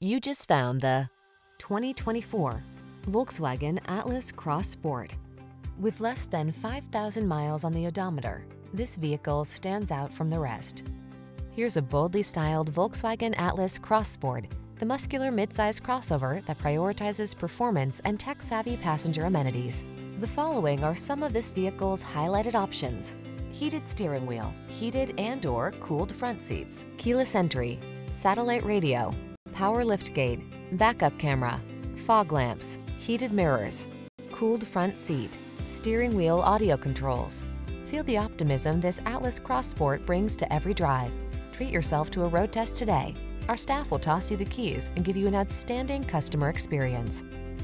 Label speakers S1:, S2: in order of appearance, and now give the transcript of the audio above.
S1: You just found the 2024 Volkswagen Atlas Cross Sport. With less than 5,000 miles on the odometer, this vehicle stands out from the rest. Here's a boldly styled Volkswagen Atlas Cross Sport, the muscular midsize crossover that prioritizes performance and tech-savvy passenger amenities. The following are some of this vehicle's highlighted options: heated steering wheel, heated and/or cooled front seats, keyless entry, satellite radio, power liftgate, backup camera, fog lamps, heated mirrors, cooled front seat, steering wheel audio controls. Feel the optimism this Atlas Cross Sport brings to every drive. Treat yourself to a road test today. Our staff will toss you the keys and give you an outstanding customer experience.